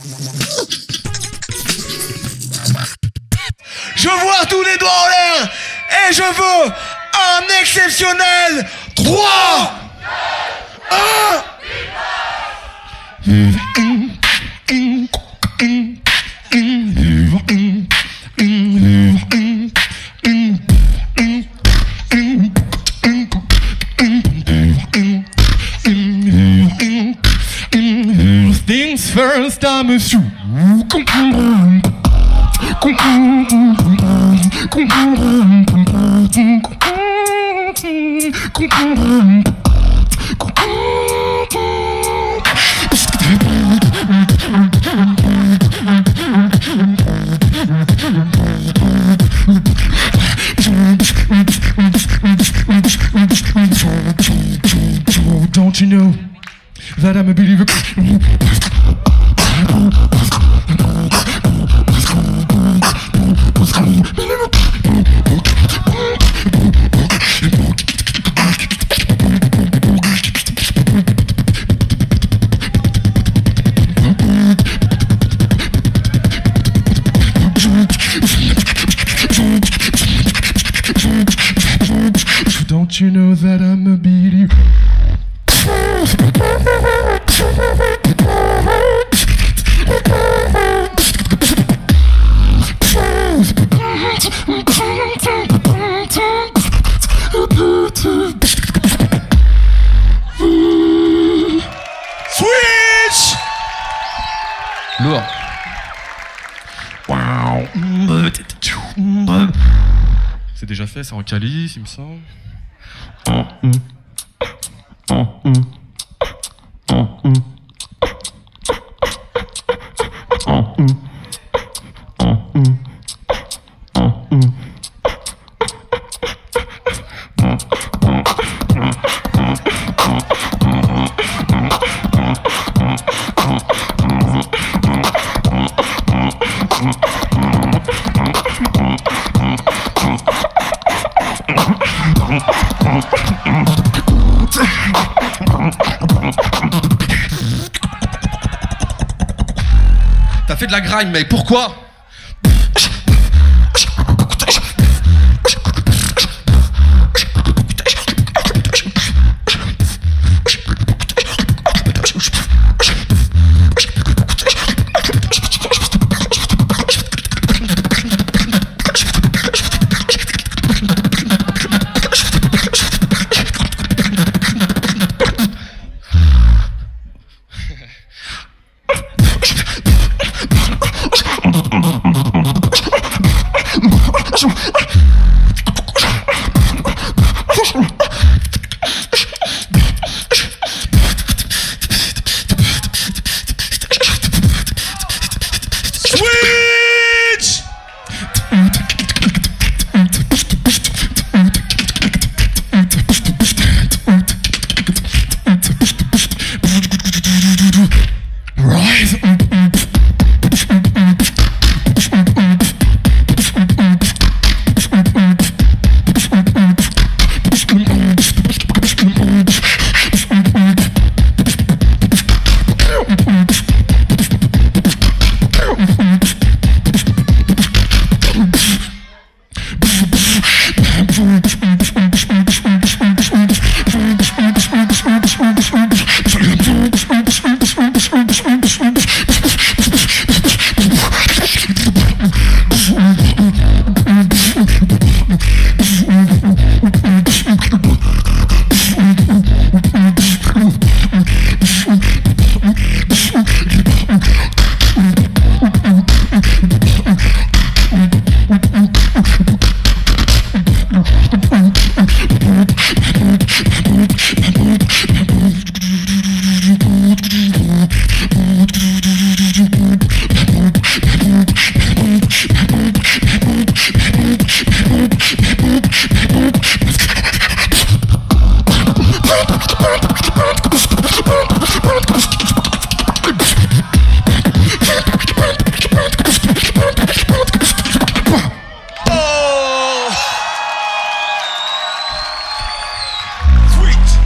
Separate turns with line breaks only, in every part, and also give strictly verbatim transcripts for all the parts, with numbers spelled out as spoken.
Je vois tous les doigts en l'air et je veux un exceptionnel trois, un. Things first, I'm a shoe. Don't you know that I'm a believer? Don't you know that I'm a believer? Switch! Lourd. Wow. C'est déjà fait, c'est en calice, il me semble. T'as fait de la grime, mais pourquoi?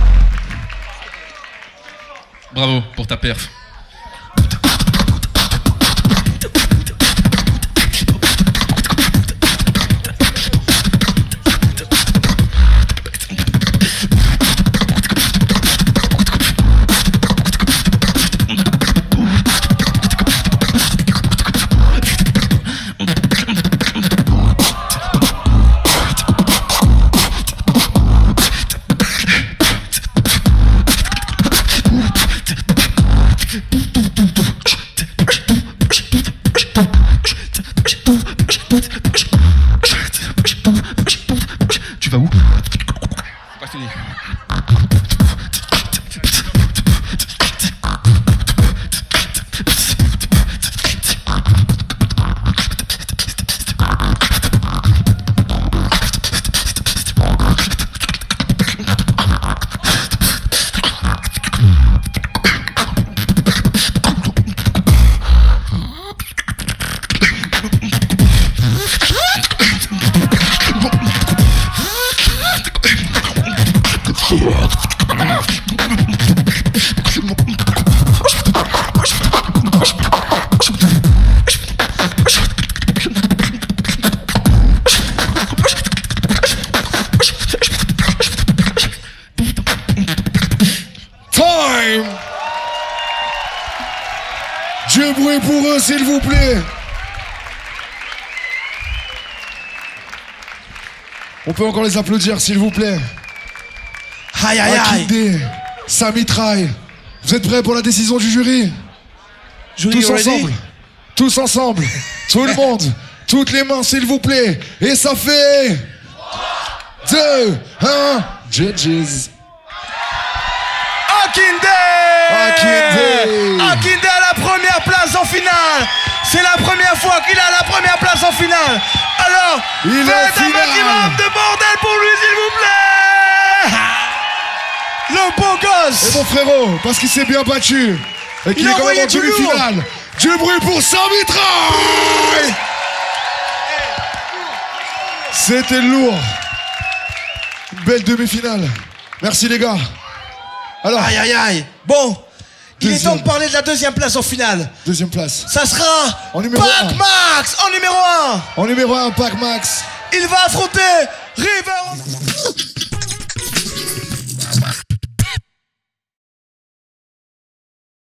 Bravo pour ta perf.
Du bruit pour eux, s'il vous plaît. On peut encore les applaudir, s'il vous plaît.
Aïe, aïe, aïe.
Akindé, ça mitraille. Vous êtes prêts pour la décision du jury?
Jury
Tous
ready?
ensemble. Tous ensemble. Tout le monde. Toutes les mains, s'il vous plaît. Et ça fait... deux, un, judges.
Akindé!
Akindé!
Akindé à la première place en finale. C'est la première fois qu'il a la première place en finale. Alors,
Il est en
faites un
finale.
maximum de bordel pour lui, s'il vous plaît. Le beau
Et
gosse.
mon frérot, parce qu'il s'est bien battu. Et qu'il
Il a
est quand même
envoyé
en
du lourd.
demi-finale. Du bruit pour Saint-Mitraille. C'était lourd. Une belle demi-finale. Merci les gars. Alors,
Aïe, aïe, aïe. Bon, il est
Deuxième.
temps de parler de la deuxième place en finale.
deuxième place.
Ça sera
En numéro
Pac
un.
Max en numéro un.
En numéro un, Pac Max.
Il va affronter River.